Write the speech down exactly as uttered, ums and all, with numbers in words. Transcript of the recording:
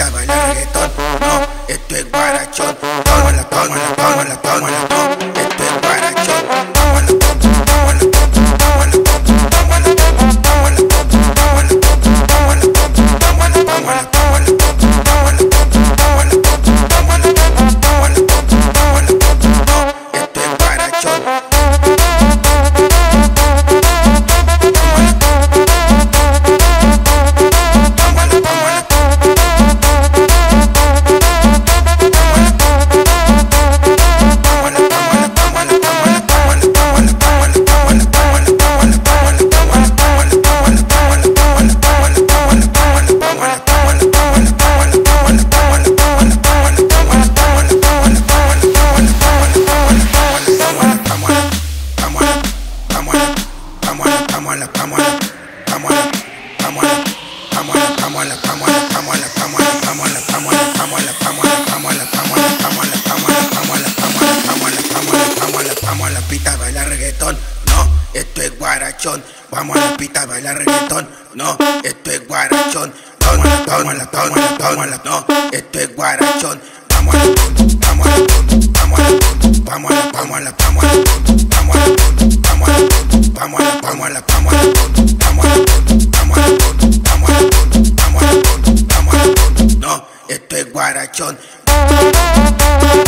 pita baila reggaetón, no, esto es guarachón. Tómala, tómala, tómala, tómala, no, esto es guarachón. Tómala, tómala, tómala, tómala, tómala, tómala, tómala, tómala, tómala, tómala, tómala, tómala, tómala, tómala, tómala, no, esto es guarachón. Vamos a la pista a bailar reggaetón, no, esto es guarachón. Vamos a la pista a bailar reggaetón, no, esto es guarachón. Tómala, tómala, tómala, tómala, no, esto es guarachón. Vamos a la vamos a la vamos a la vamos a la vamos a la vamos a la vamos a la vamos a la vamos a la vamos a la vamos a la vamos a la vamos a la vamos a la vamos a la vamos a la no, esto es guarachón.